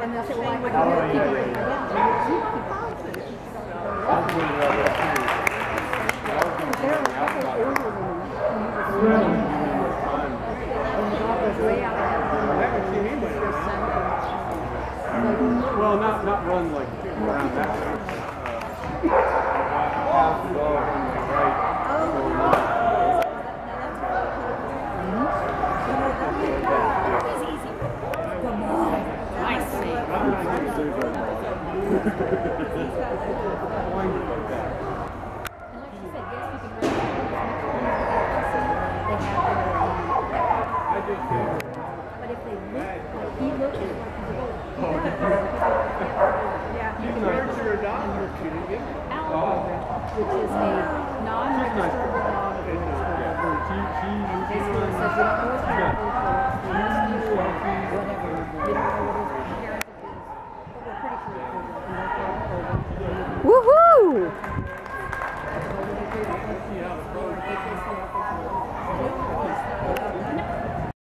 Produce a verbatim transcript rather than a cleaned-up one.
And they'll say, well, I can keep it in my bed. You keep it. They're a couple older than me. And the dog was way out ahead of them. Well, not not run like around that way. Half the dog on the right. But if they look like he looks like yeah, you can Compared to your dog, you're kidding me. which is a non-registered dog. Basically it says we don't know his parents, we must use whatever. We don't know what his parents is, but we're pretty sure it's over. Woohoo!